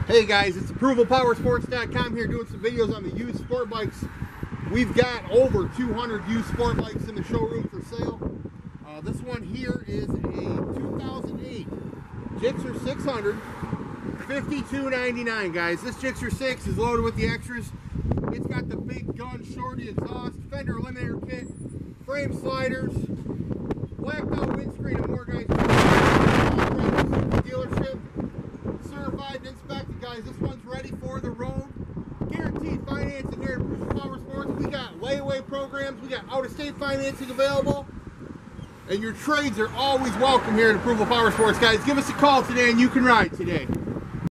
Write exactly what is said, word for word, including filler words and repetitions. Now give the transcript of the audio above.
Hey guys, it's approval power sports dot com here doing some videos on the used sport bikes. We've got over two hundred used sport bikes in the showroom for sale. Uh, this one here is a two thousand eight Gixxer six hundred, fifty-two ninety-nine, guys. This Gixxer six is loaded with the extras. It's got the big gun shorty exhaust, fender eliminator kit, frame sliders, blacked out windscreen, and more, guys. Dealership, certified and inspected, guys. This one's ready for the road. Guaranteed financing here at Approval Power Sports. We got layaway programs. We got out-of-state financing available. And your trades are always welcome here at Approval Power Sports, guys. Give us a call today and you can ride today.